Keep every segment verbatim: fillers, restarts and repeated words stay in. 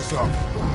this up.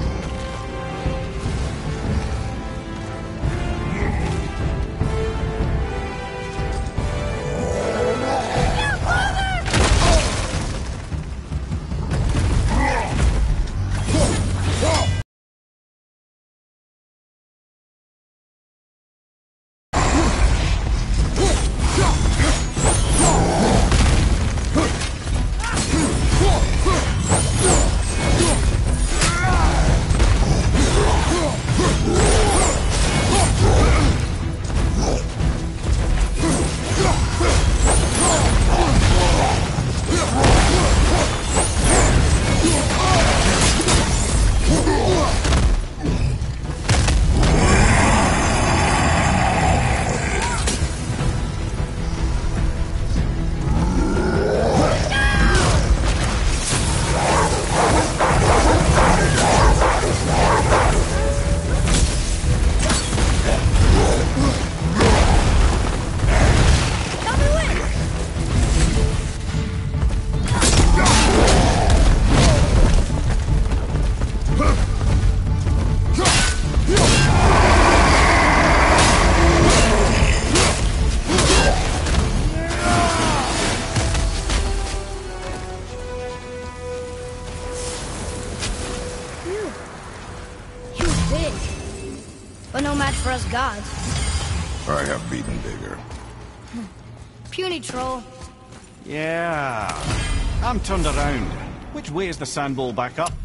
For us gods. I have beaten bigger. Puny troll. Yeah. I'm turned around. Which way is the sandball back up?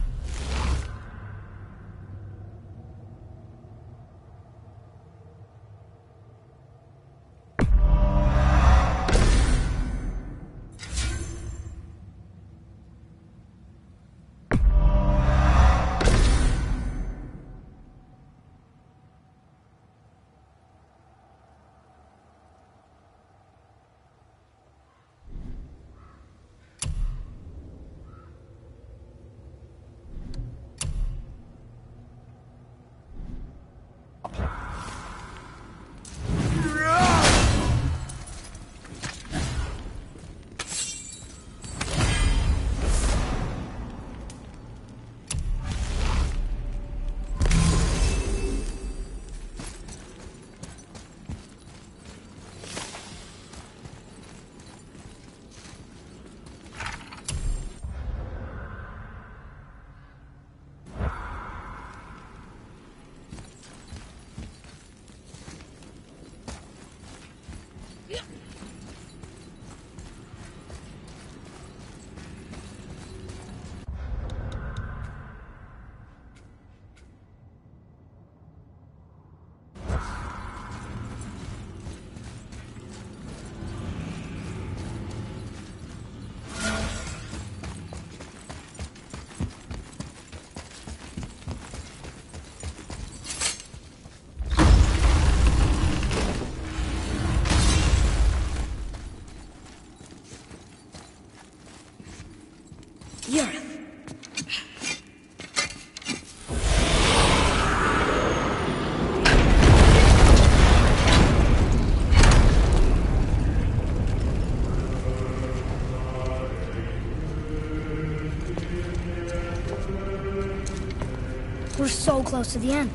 We're so close to the end.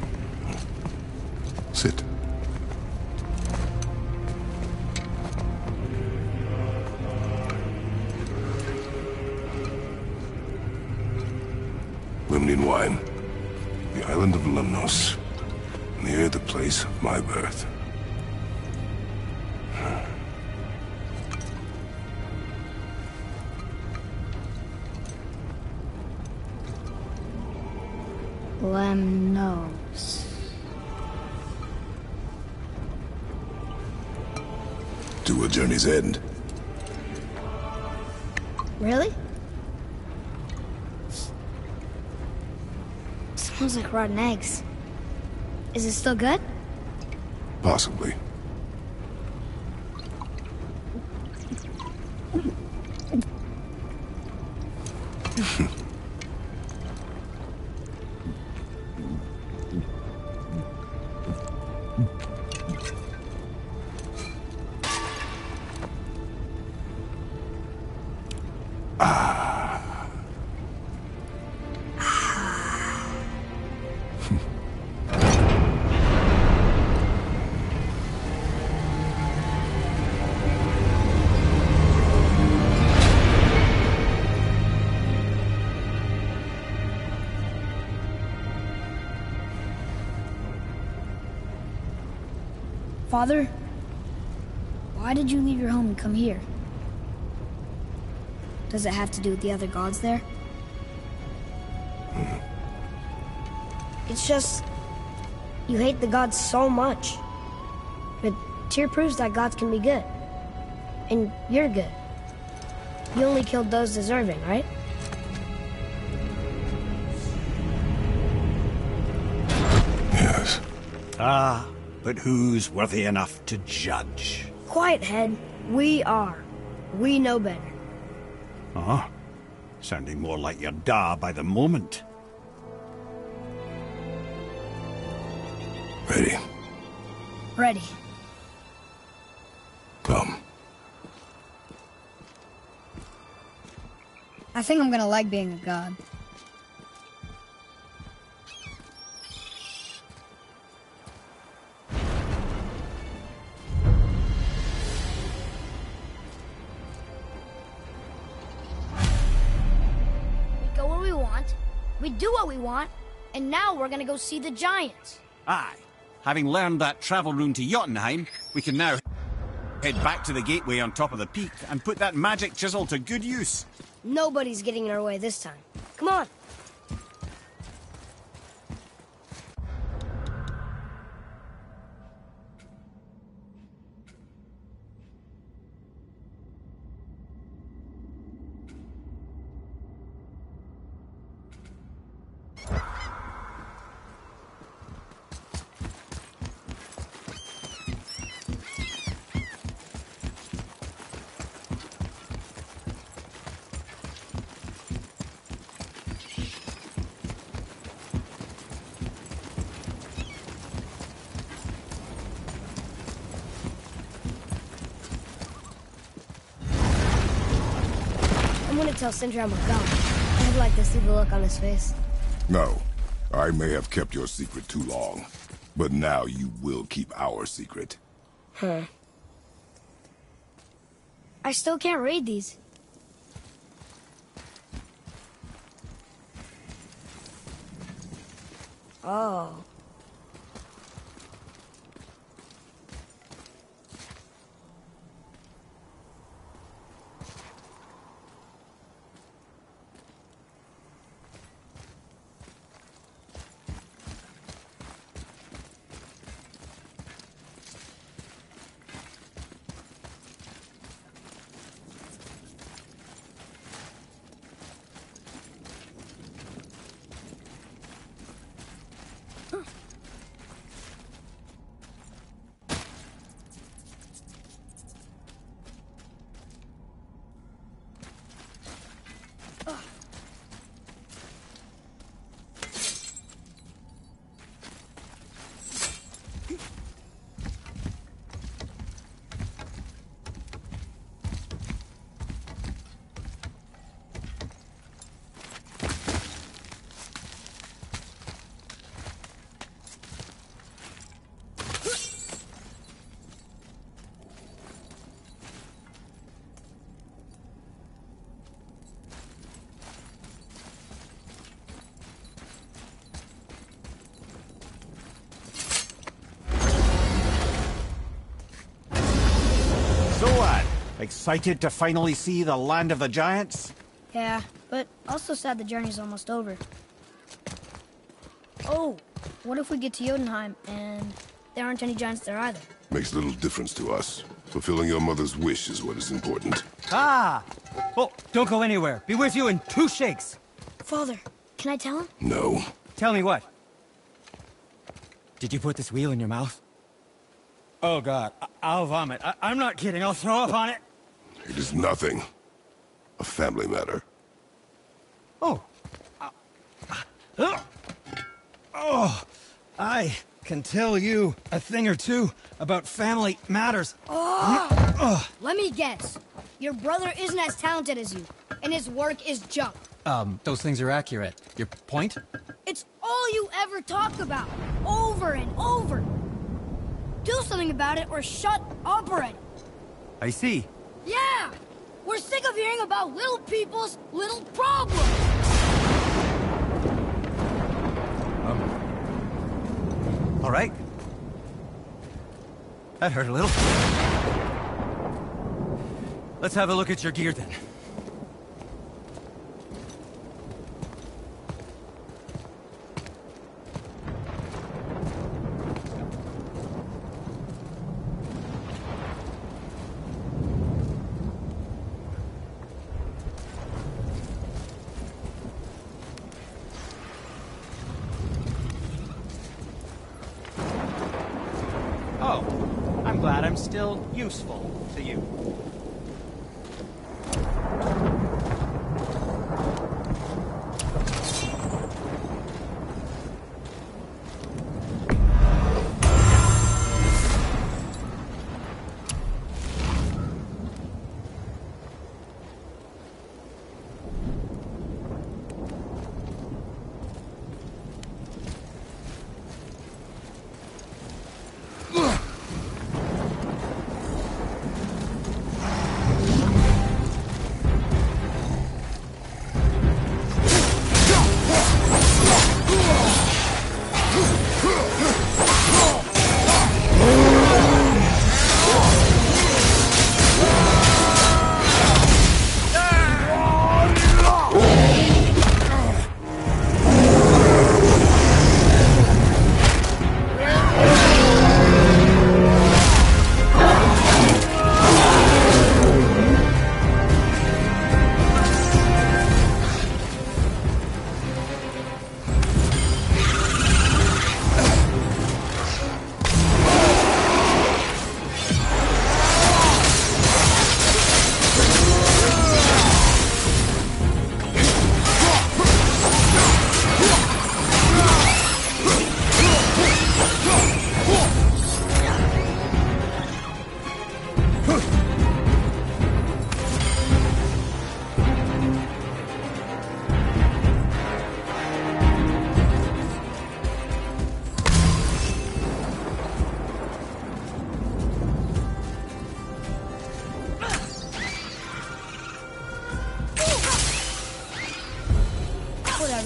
Sit. Limnian wine. The island of Lemnos. Near the place of my birth. Lemnos. To a journey's end. Really? Smells like rotten eggs. Is it still good? Possibly. Father, why did you leave your home and come here? Does it have to do with the other gods there? Hmm. It's just... you hate the gods so much. But Tyr proves that gods can be good. And you're good. You only killed those deserving, right? Yes. Ah, but who's worthy enough to judge? Quiet, head. We are. We know better. Uh-huh. Sounding more like your da by the moment. Ready. Ready. Come. I think I'm gonna like being a god. We go where we want, we do what we want, and now we're gonna go see the giants. Aye. Having learned that travel rune to Jotunheim, we can now head back to the gateway on top of the peak and put that magic chisel to good use. Nobody's getting in our way this time. Come on. I'm gonna tell Sindri I'm a god. I'd like to see the look on his face. No. I may have kept your secret too long. But now you will keep our secret. Huh. I still can't read these. Oh. So, lad, excited to finally see the land of the giants? Yeah, but also sad the journey's almost over. Oh, what if we get to Jotunheim and there aren't any giants there either? Makes little difference to us. Fulfilling your mother's wish is what is important. Ah! Oh, don't go anywhere. Be with you in two shakes. Father, can I tell him? No. Tell me what? Did you put this wheel in your mouth? Oh, God. I I'll vomit. I I'm not kidding. I'll throw up on it. It is nothing. A family matter. Oh. Uh, uh, oh. I can tell you a thing or two about family matters. Let me guess. Your brother isn't as talented as you, and his work is junk. Um, those things are accurate. Your point? It's all you ever talk about, over and over. Do something about it or shut up already. I see. Yeah! We're sick of hearing about little people's little problems. All right. That hurt a little. Let's have a look at your gear then. Oh, I'm glad I'm still useful to you. Whatever.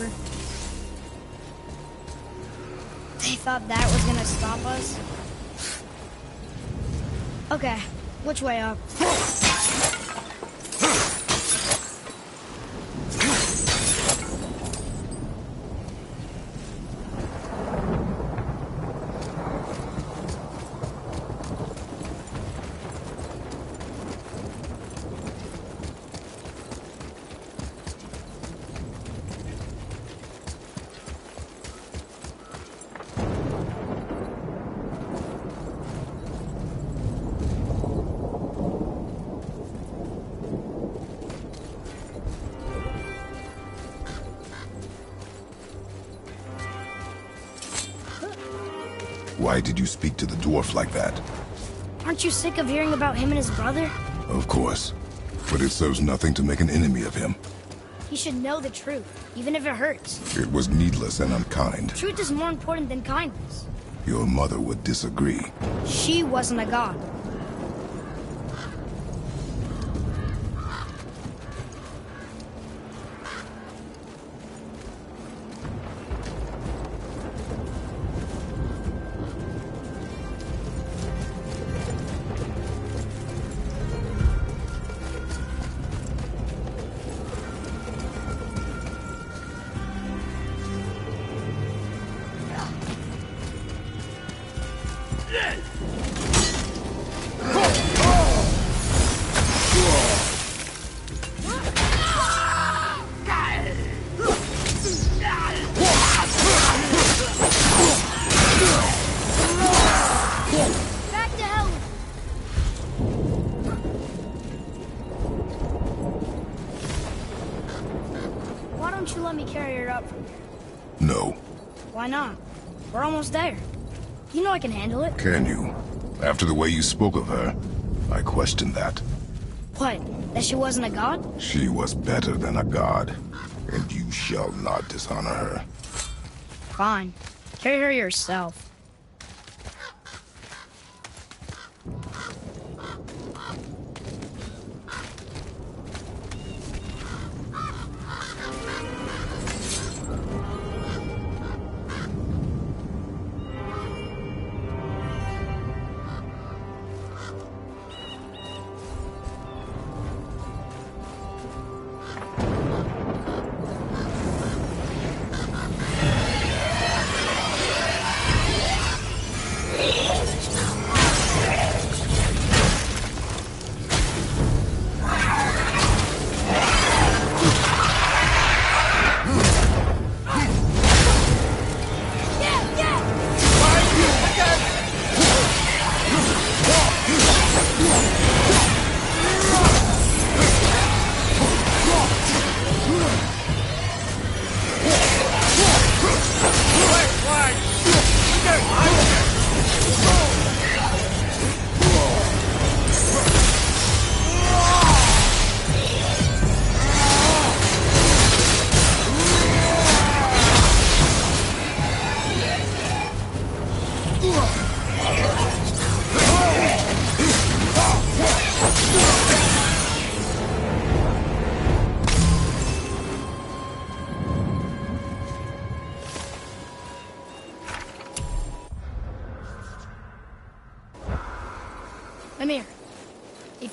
They thought that was gonna stop us? Okay, which way up? Why did you speak to the dwarf like that? Aren't you sick of hearing about him and his brother? Of course. But it serves nothing to make an enemy of him. He should know the truth, even if it hurts. It was needless and unkind. Truth is more important than kindness. Your mother would disagree. She wasn't a god. Back to hell. Why don't you let me carry her up from here? No. Why not? We're almost there. You know I can handle it. Can you? After the way you spoke of her, I question that. What? That she wasn't a god? She was better than a god, and you shall not dishonor her. Fine. Carry her yourself.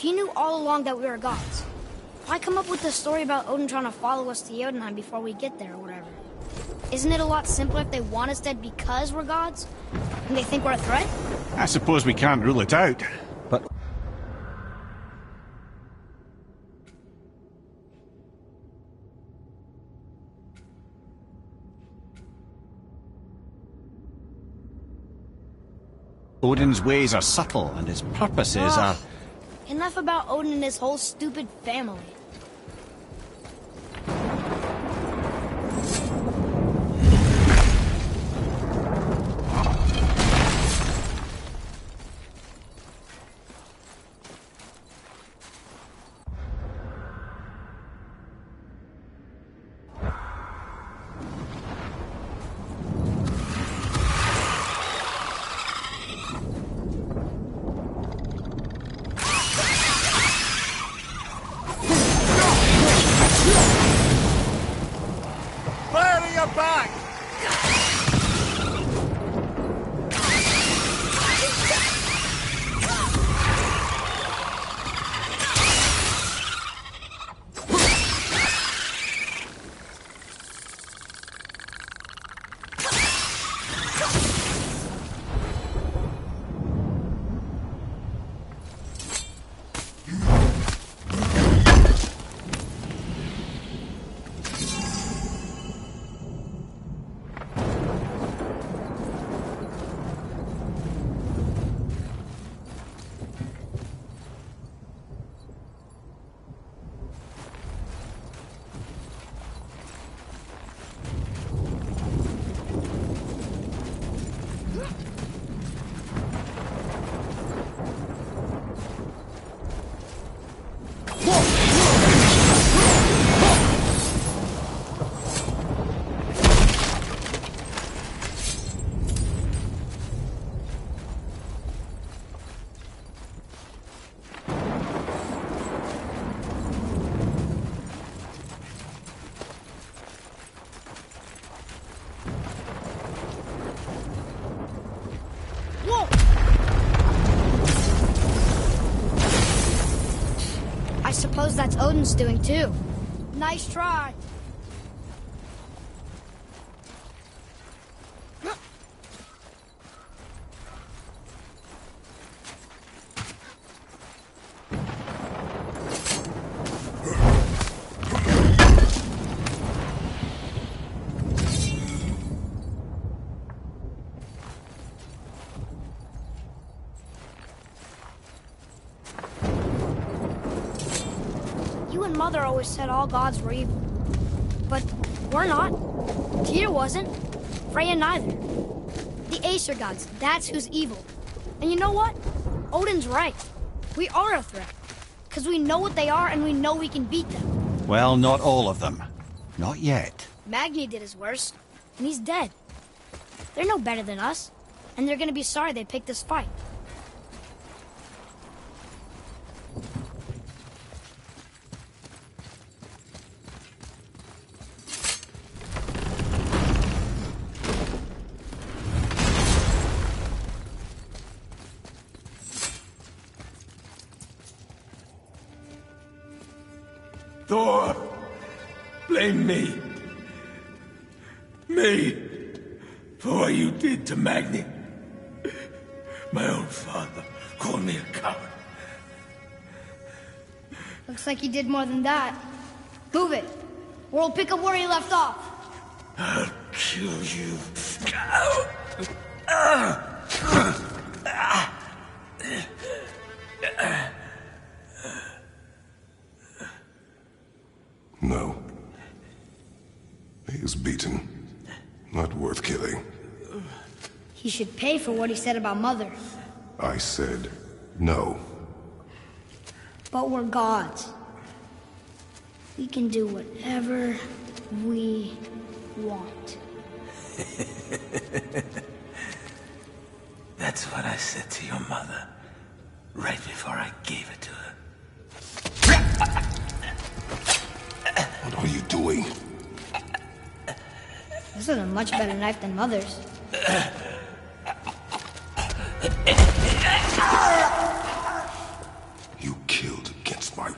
he knew all along that we were gods, why come up with this story about Odin trying to follow us to Jotunheim before we get there or whatever? Isn't it a lot simpler if they want us dead because we're gods? And they think we're a threat? I suppose we can't rule it out, but... Odin's ways are subtle, and his purposes Ugh. are... Enough about Odin and his whole stupid family. Suppose that's Odin's doing too. Nice try. Mother always said all gods were evil. But we're not. Tyr wasn't. Freya neither. The Aesir gods, that's who's evil. And you know what? Odin's right. We are a threat. Because we know what they are and we know we can beat them. Well, not all of them. Not yet. Magni did his worst, and he's dead. They're no better than us, and they're gonna be sorry they picked this fight. Thor, blame me. Me. For what you did to Magni. My own father called me a coward. Looks like he did more than that. Move it, or we'll pick up where he left off. I'll kill you. No. He is beaten. Not worth killing. He should pay for what he said about Mother. I said no. But we're gods. We can do whatever we want. That's what I said to your mother, right before I gave it to her. What are you doing? This is a much better knife than Mother's. You killed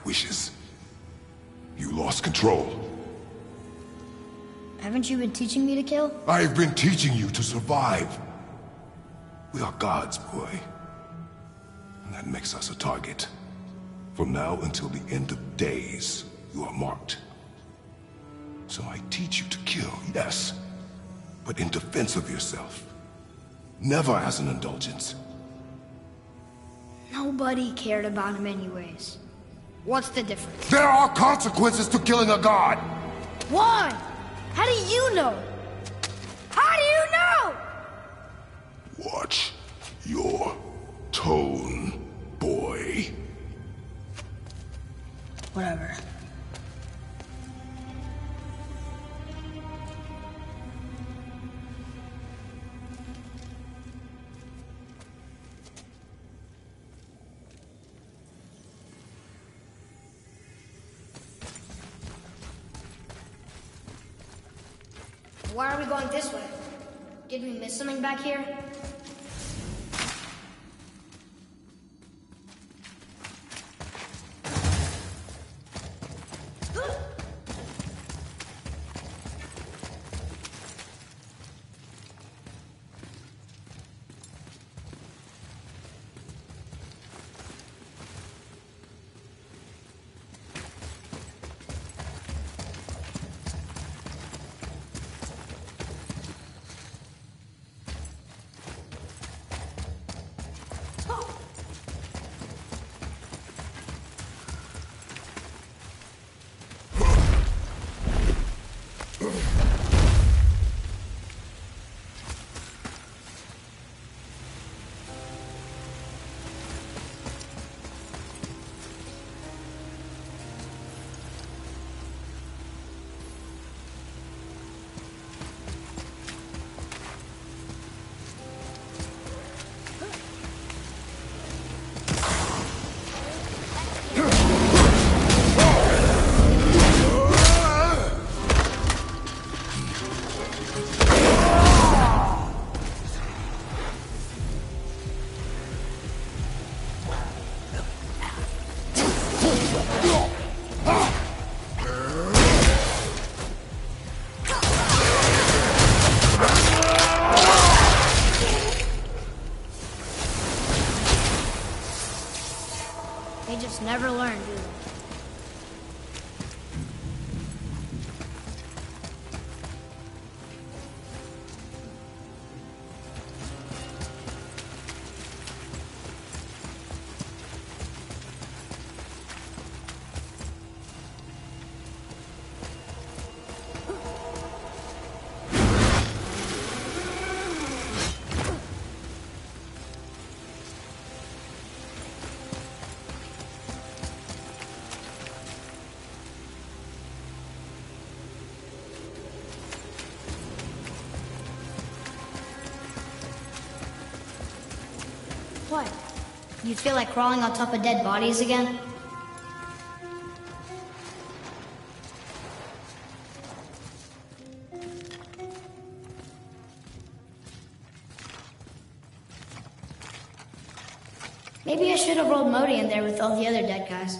wishes. You lost control. Haven't you been teaching me to kill? I've been teaching you to survive. We are gods, boy. And that makes us a target. From now until the end of days, you are marked. So I teach you to kill, yes, but in defense of yourself. Never as an indulgence. Nobody cared about him anyways. What's the difference? There are consequences to killing a god! Why? How do you know? How do you know? Watch your tone, boy. Whatever. Why are we going this way? Did we miss something back here? They just never learn, do they? What? You feel like crawling on top of dead bodies again? Maybe I should have rolled Modi in there with all the other dead guys.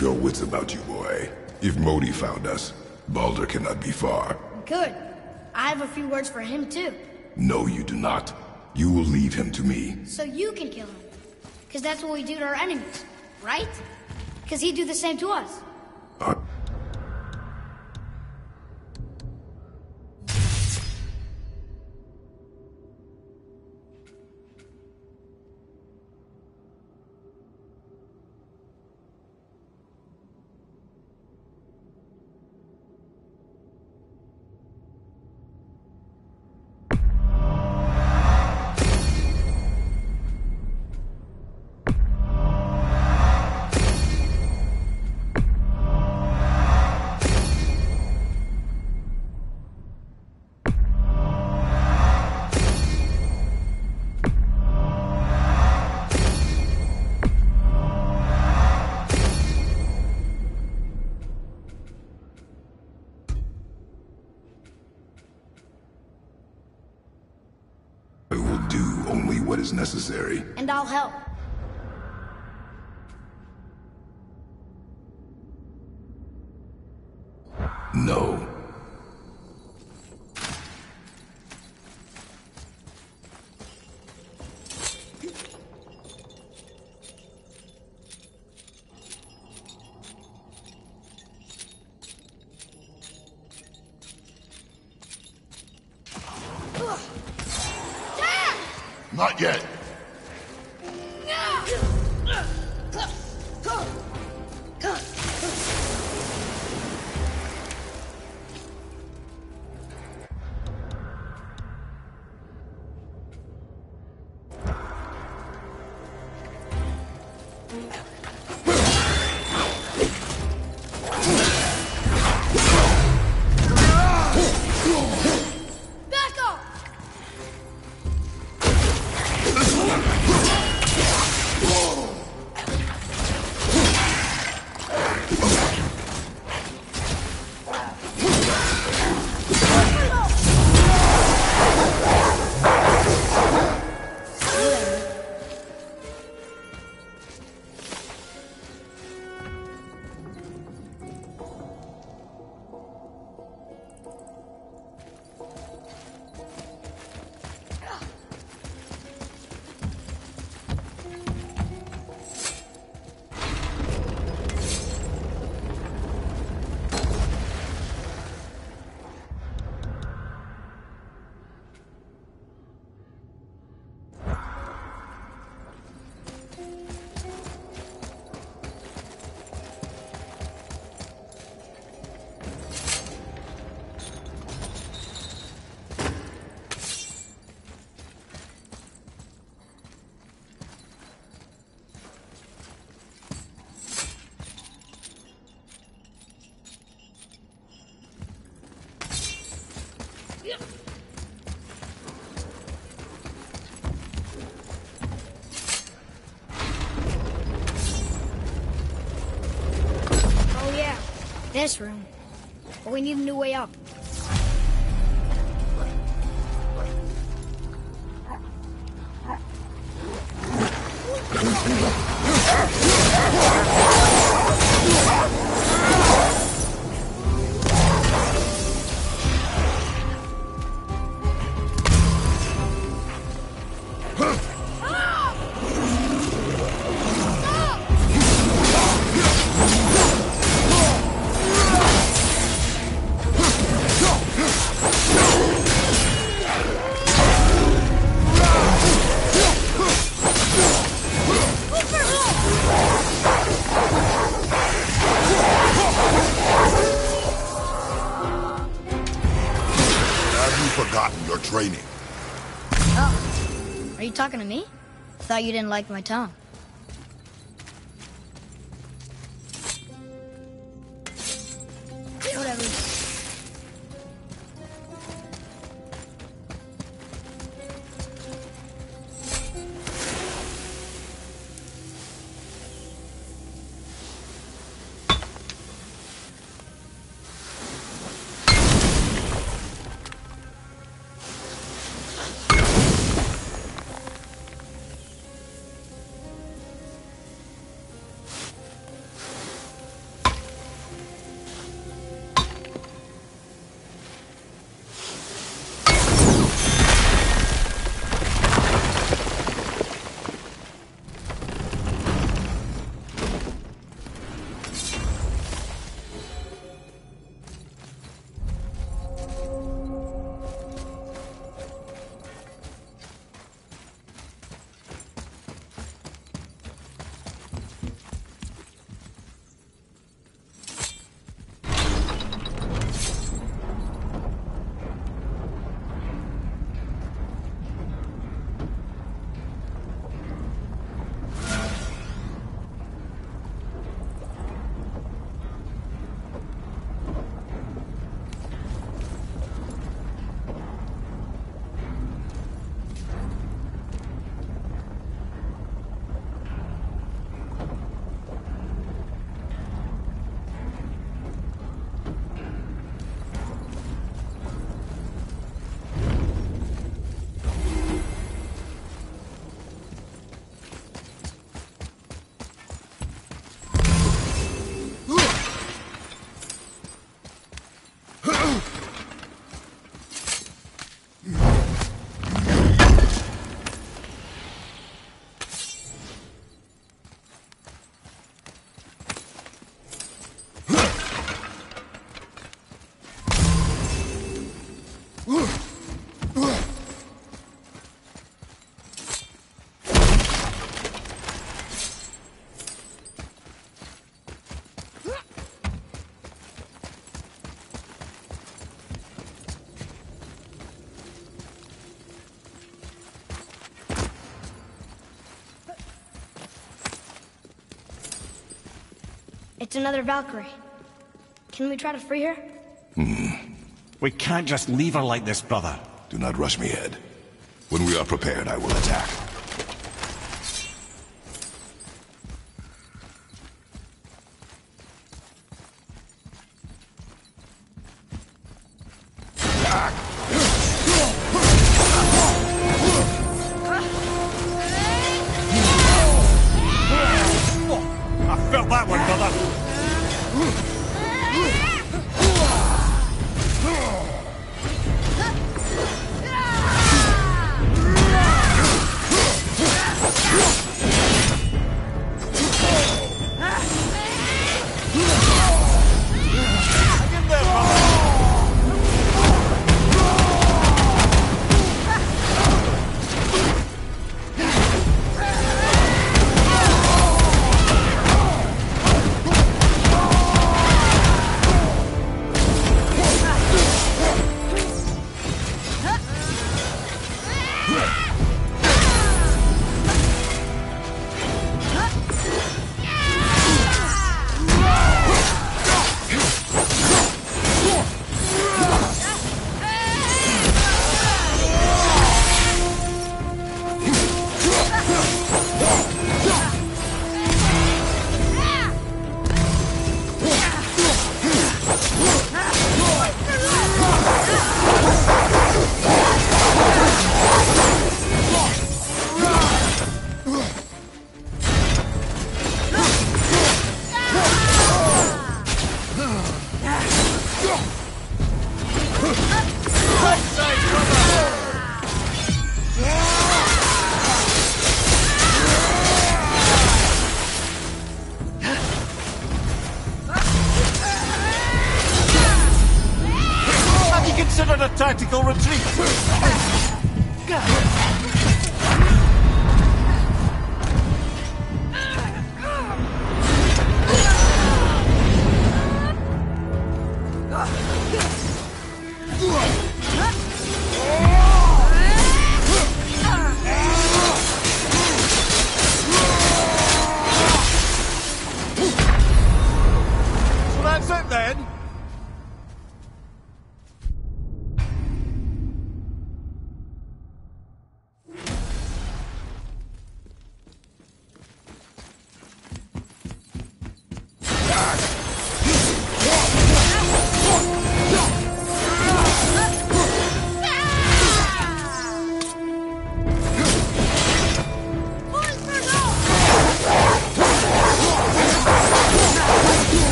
Keep your wits about you, boy. If Modi found us, Baldur cannot be far. Good. I have a few words for him, too. No, you do not. You will leave him to me. So you can kill him. Because that's what we do to our enemies, right? Because he'd do the same to us. Uh is necessary. And I'll help. No. Not yet. This room. But we need a new way up. Training. Oh. Are you talking to me? Thought you didn't like my tongue. Whatever. It's another Valkyrie. Can we try to free her? We can't just leave her like this, brother. Do not rush me, Ed. When we are prepared, I will attack. I felt that one, brother. Have you considered a tactical retreat?